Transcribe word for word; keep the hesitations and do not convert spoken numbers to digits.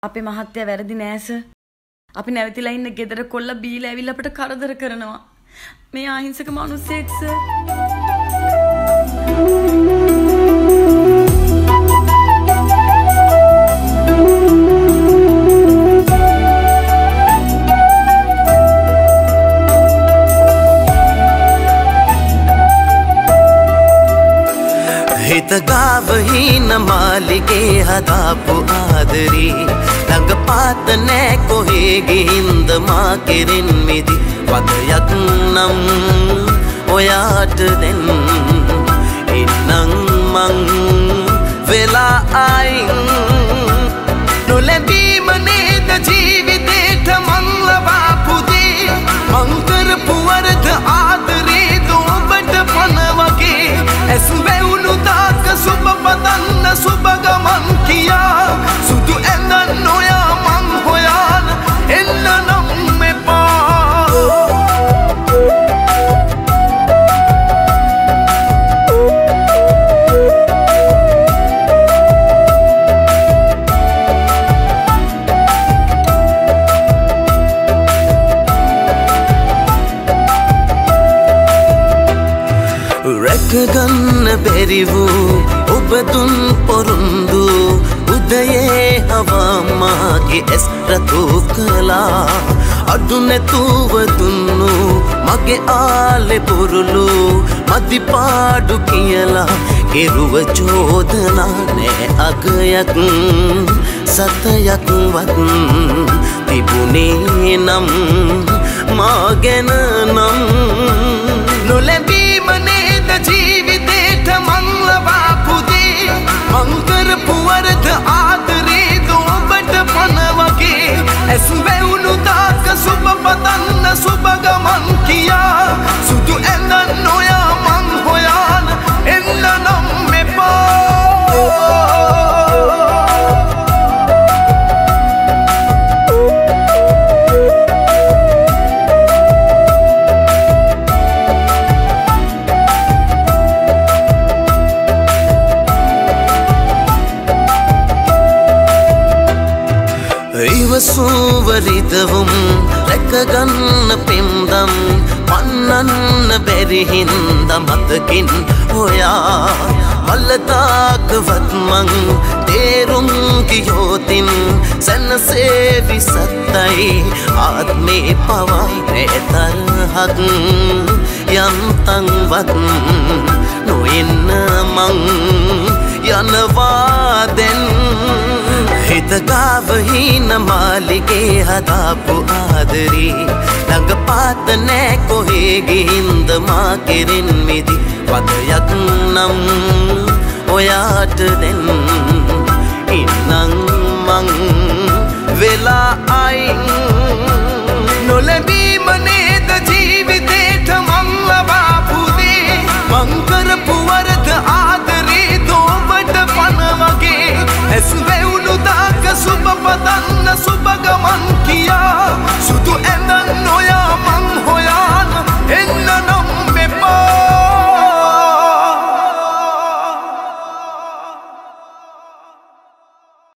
අපේ මහත්තයා වැරදි නෑ සර්. අපි නැවතිලා ඉන්න ගෙදර කොල්ල බීලා ඇවිල්ලා අපිට කරදර කරනවා. මේ අහිංසක මිනිස්සෙක් සර්. හිත ගාව හින මාලිගේ හදාපු ආදරී ළඟ පාත නෑ කොහේ ගිහින්ද මා කෙරෙන් මිදි වදයක් නම් ඔයාට දෙන්න ඉන්නම් මං වෙලා අයින් නොලැබීම නේද ජීවිතේට මං ලබාපු දේ මං කරපු වරද ආදරේ ඔබට පන වගේ ඇස් වැවුණු දාක සුබ පදන්න සුබ ගමන් කියා සුදු ඇඳන් ඔයා මං හොයාන එන්න නම් එපා රැකගන්න බැරි වූ ඔබ දුන් පොරොන්දු උදයේ හවා මාගේ ඇස් රතු කළා අඩු නැතුව දුන්නු මගේ ආලේ පුරුළු මදි පාඩු කියලා කෙරුව චෝදනා නෑ අගයක් සතයක්වත් තිබුණේ නම් මාගෙන නම් නොලැබීම නේද ජීවිතේට මං ලබාපු දේ මං කරපු වරද ආදරේ ඔබට පන වගේ ඇස් වැවුණු දාක සුබ පදන්න සුබ ගමන් කියා සුදු ඇඳන් ඔයා මං හොයාන එන්න නම් එපා ඉවසුවරිදවුම් රැකගන්න පෙම්දම් පන්නන්න බැරි හින්ද මතකින් හොයා මල්ලතාකවත් මං තේරුම් ගියෝතින් සැනසේවි සත්තයි ආත්මේ පවා නෑතරහක් යන්තන්වත් නොඉන්න මං යනවා දැන් හිත ගාව හින මාලිගේ හදාපු ආදරී ළඟ පාත නෑ කොහේ ගිහින්ද මා කෙරෙන් මිදි වදයක් නම් ඔයාට දෙන්න ඉන්නම් මං වෙලා අයින්